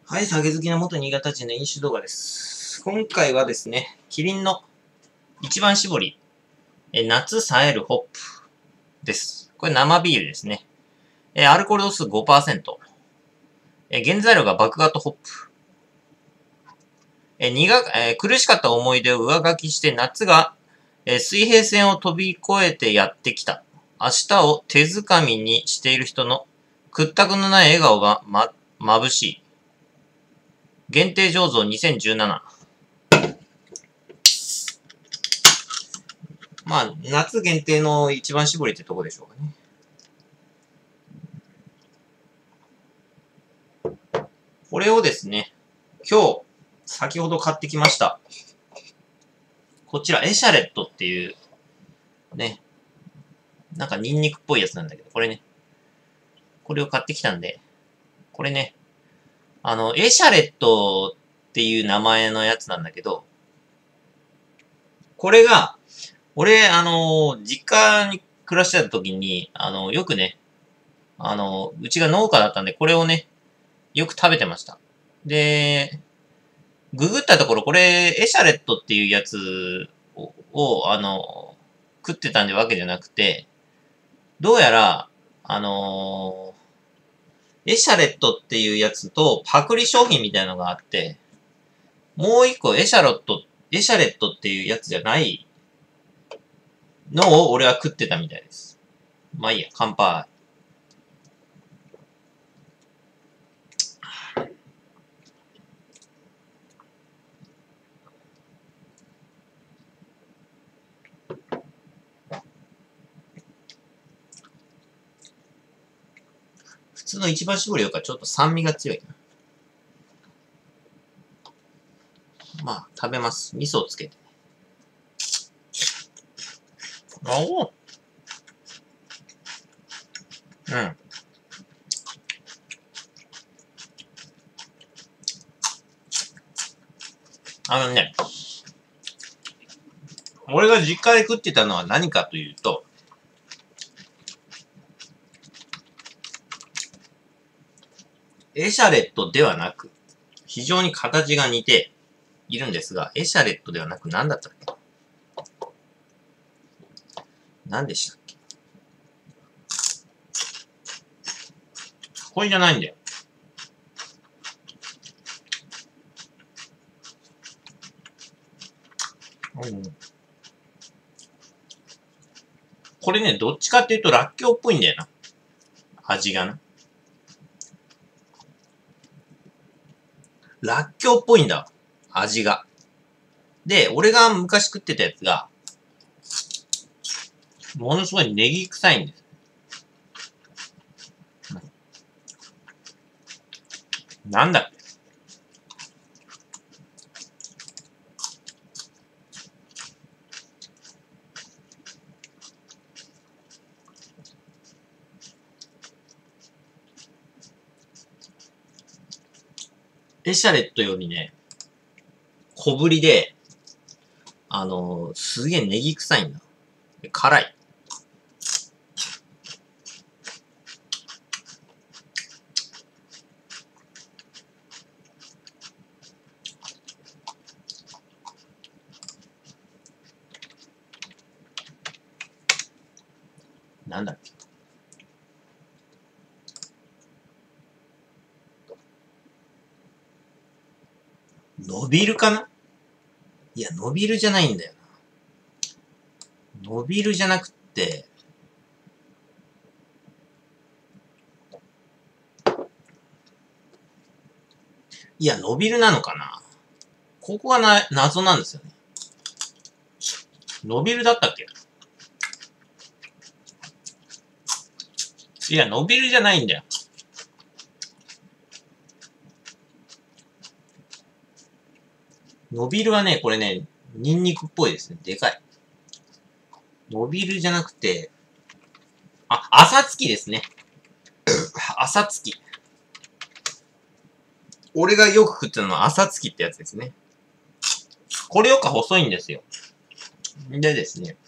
はい、酒好きな元新潟人の飲酒動画です。今回はですね、キリンの一番搾り、夏冴えるホップです。これ生ビールですね。アルコール度数 5%。原材料が麦芽とホップ。苦しかった思い出を上書きして夏が、水平線を飛び越えてやってきた。明日を手づかみにしている人の屈託のない笑顔が眩しい。限定醸造2017。まあ、夏限定の一番搾りってとこでしょうかね。これをですね、先ほど買ってきました。こちら、エシャレットっていう、ね、なんかニンニクっぽいやつなんだけど、これね、これを買ってきたんで、これね、エシャレットっていう名前のやつなんだけど、これが、俺、実家に暮らしてた時に、よくね、うちが農家だったんで、これをね、よく食べてました。で、ググったところ、これ、エシャレットっていうやつを、食ってたんでわけじゃなくて、どうやら、エシャレットっていうやつとパクリ商品みたいなのがあって、もう一個エシャレットっていうやつじゃないのを俺は食ってたみたいです。まあいいや、乾杯。普通の一番搾りよりかちょっと酸味が強いな。まあ、食べます。味噌をつけて。おお。うん。ね、俺が実家で食ってたのは何かというと、エシャレットではなく、非常に形が似ているんですが、エシャレットではなく何だったっけ？何でしたっけ？これじゃないんだよ。これね、どっちかっていうとラッキョウっぽいんだよな。味がな。ラッキョウっぽいんだ。味が。で、俺が昔食ってたやつが、ものすごいネギ臭いんです。なんだっけ？エシャレットよりね、小ぶりで、すげえネギ臭いんだ。辛い。なんだっけ？伸びるかな？いや、伸びるじゃないんだよな。伸びるじゃなくって、いや、伸びるなのかな？ここが謎なんですよね。伸びるだったっけ？いや、伸びるじゃないんだよ。伸びるはね、これね、ニンニクっぽいですね。でかい。伸びるじゃなくて、朝月ですね。朝月。俺がよく食ってたのは朝月ってやつですね。これよく細いんですよ。でですね。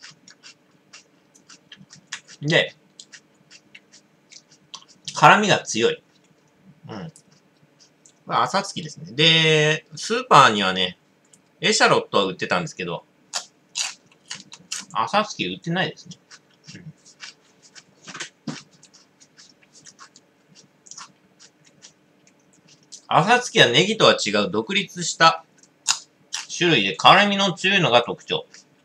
で、辛みが強い。うん。 これ朝月ですね。で、スーパーにはね、エシャロットは売ってたんですけど、朝月売ってないですね。朝月はネギとは違う独立した種類で辛みの強いのが特徴。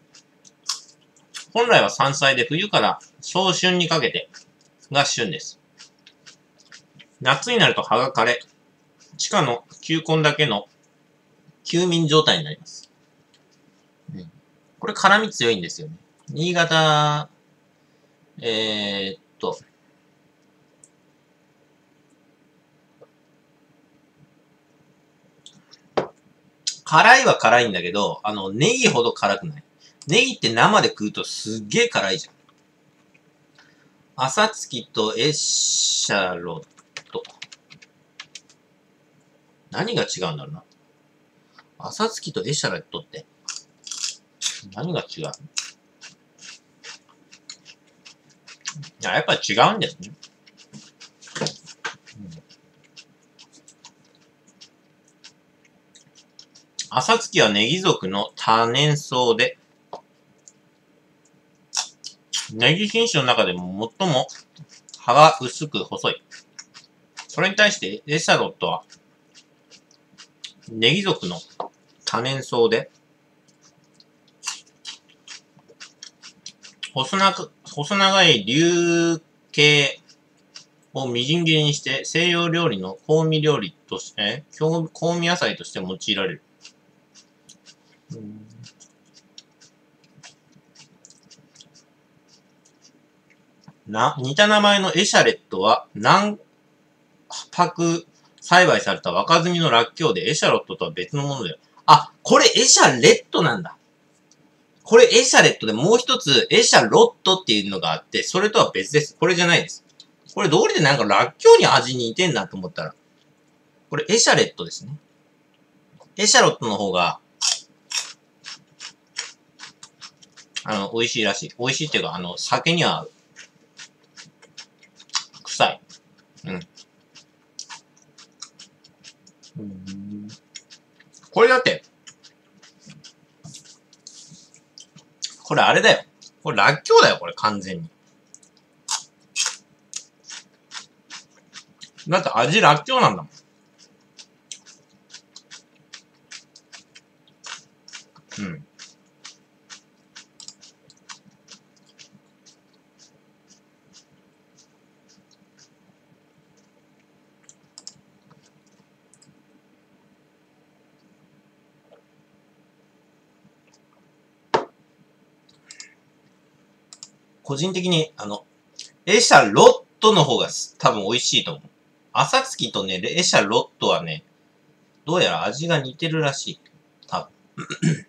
本来は山菜で冬から早春にかけてが旬です。夏になると葉が枯れ、地下の球根だけの休眠状態になります。これ辛み強いんですよね。新潟、辛いは辛いんだけど、ネギほど辛くない。ネギって生で食うとすっげえ辛いじゃん。朝月とエシャロット。何が違うんだろうな。朝月とエシャロットって、何が違う？やっぱり違うんですね。朝月はネギ属の多年草で、ネギ品種の中でも最も葉が薄く細い。それに対してエシャロットは、ネギ属の多年草で、細長い粒形をみじん切りにして西洋料理の香味料理として、香味野菜として用いられる。似た名前のエシャレットは南白栽培された若摘みのらっきょうでエシャロットとは別のものだよ。あ、これエシャレットなんだ。これエシャレットでもう一つエシャロットっていうのがあって、それとは別です。これじゃないです。これ道理でなんからっきょうに味に似てんなと思ったら、これエシャレットですね。エシャロットの方が、美味しいらしい。美味しいっていうか、酒には合う。臭い。これだって、これあれだよ。これらっきょうだよ、これ完全に。だって味らっきょうなんだもん。個人的に、エシャロットの方が多分美味しいと思う。朝月とね、エシャロットはね、どうやら味が似てるらしい。多分。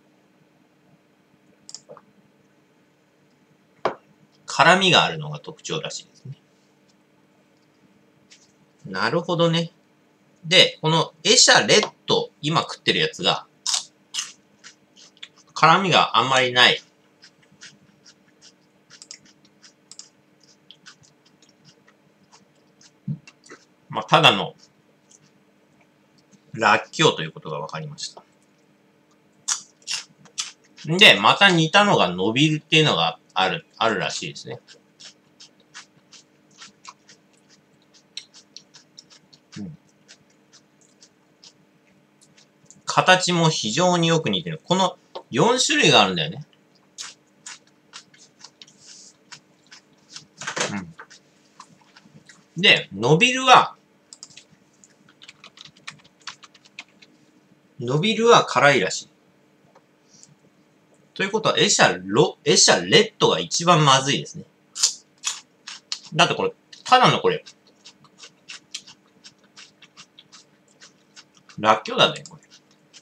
辛みがあるのが特徴らしいですね。なるほどね。で、このエシャレット、今食ってるやつが、辛みがあんまりない。まあ、ただの、らっきょうということが分かりました。で、また似たのが伸びるっていうのがあるらしいですね。形も非常によく似てる。この4種類があるんだよね。で、伸びるは辛いらしい。ということは、エシャレットが一番まずいですね。だってこれ、ただのこれ、らっきょうだね、これ。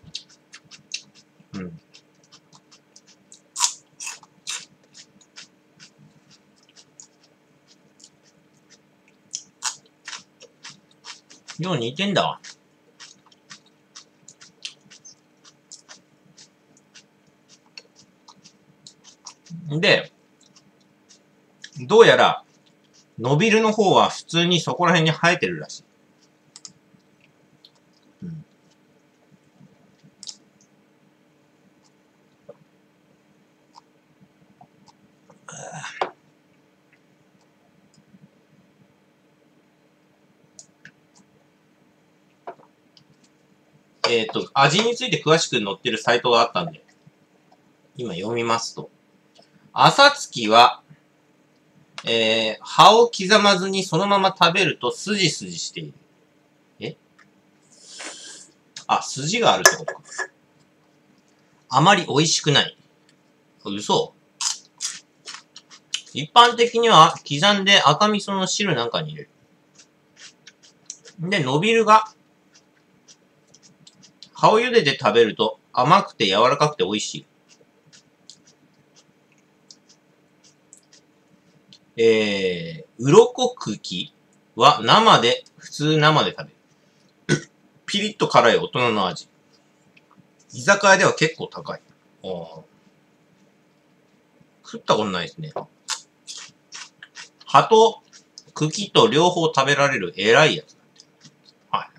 よう似てんだわ。で、どうやら、伸びるの方は普通にそこら辺に生えてるらしい。 うん。味について詳しく載ってるサイトがあったんで、今読みますと。朝月は、葉を刻まずにそのまま食べるとスジスジしている。筋があるってことか。あまり美味しくない。嘘？一般的には刻んで赤味噌の汁なんかに入れる。で、のびるが、葉を茹でて食べると甘くて柔らかくて美味しい。鱗茎は普通生で食べる。ピリッと辛い大人の味。居酒屋では結構高い。食ったことないですね。葉と茎と両方食べられる偉いやつ。はい。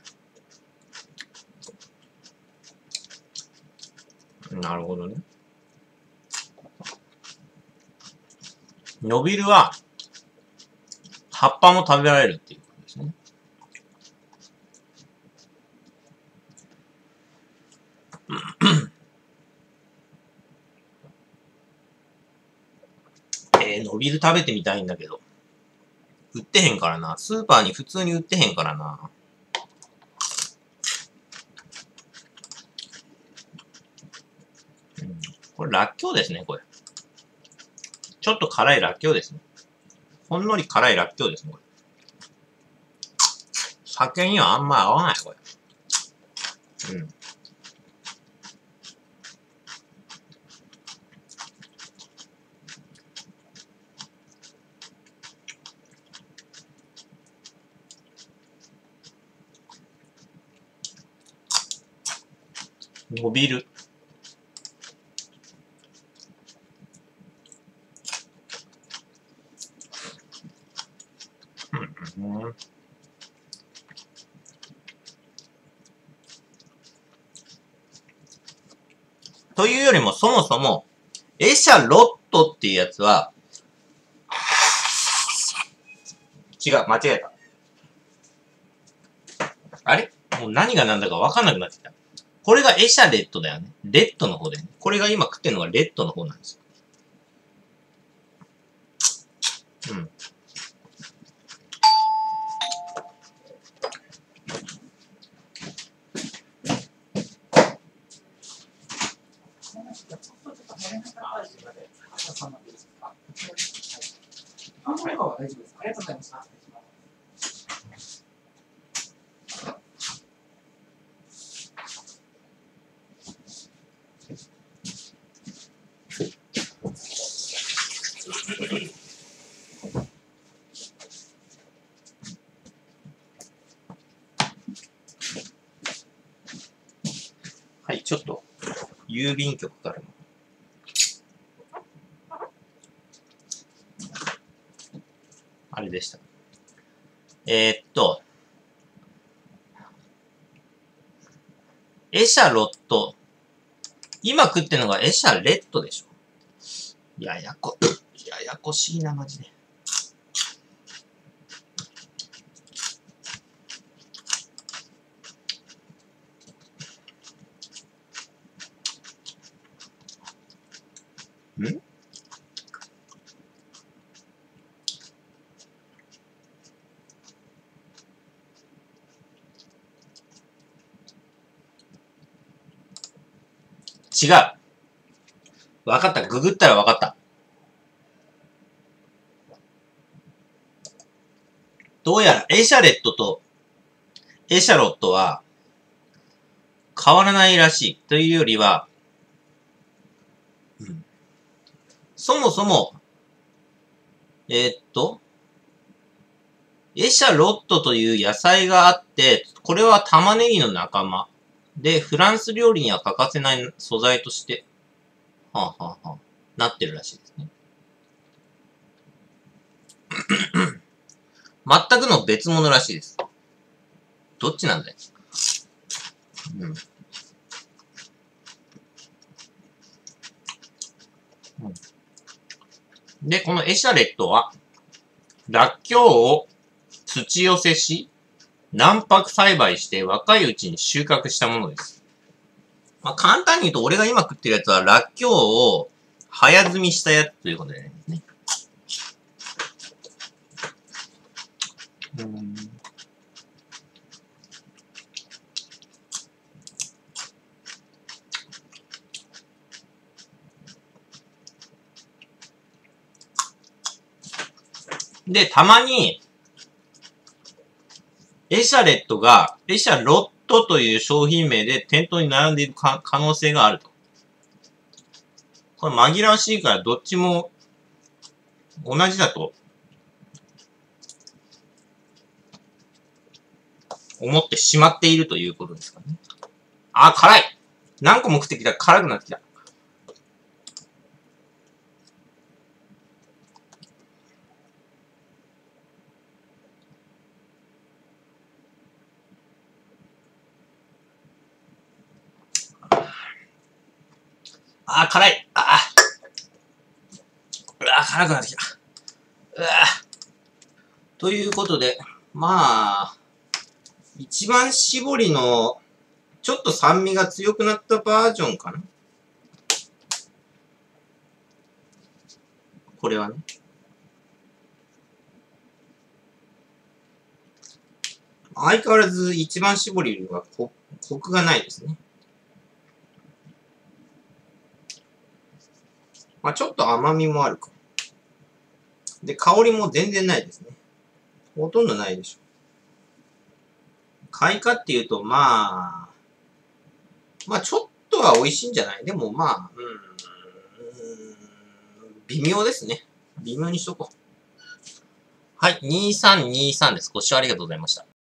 なるほどね。のびるは、葉っぱも食べられるっていうことですね。のびる食べてみたいんだけど。売ってへんからな。スーパーに普通に売ってへんからな。これ、らっきょうですね、これ。ちょっと辛いらっきょうですね。ほんのり辛いらっきょうですね、これ。酒にはあんま合わない、これ。うん。伸びる。というよりも、そもそも、エシャロットっていうやつは、違う、間違えた。あれもう何が何だか分かんなくなってきた。これがエシャレットだよね。レッドの方だよね。これが今食ってるのがレッドの方なんですよ。うん。はい、ちょっと、郵便局からの。あれでした。エシャロット。今食ってるのがエシャレットでしょ。ややこしいな、マジで。ん？違う。わかった。ググったらわかった。どうやらエシャレットとエシャロットは変わらないらしい。というよりは、そもそも、エシャロットという野菜があって、これは玉ねぎの仲間。で、フランス料理には欠かせない素材として、なってるらしいですね。全くの別物らしいです。どっちなんだよ。 うん。で、このエシャレットは、らっきょうを土寄せし、卵白栽培して若いうちに収穫したものです。まあ、簡単に言うと、俺が今食ってるやつは、らっきょうを早摘みしたやつということでね。で、たまに、エシャレットが、エシャロットという商品名で店頭に並んでいる可能性があると。これ紛らわしいからどっちも同じだと思ってしまっているということですかね。あ、辛い。何個も食ってきたら辛くなってきた。あー、辛い。辛くなってきた。ということで、まあ、一番搾りの、ちょっと酸味が強くなったバージョンかな。これはね。相変わらず一番搾りはコクがないですね。まあちょっと甘みもあるか。で、香りも全然ないですね。ほとんどないでしょ。開花っていうと、まあちょっとは美味しいんじゃない？でもまあ、微妙ですね。微妙にしとこう。はい、2323です。ご視聴ありがとうございました。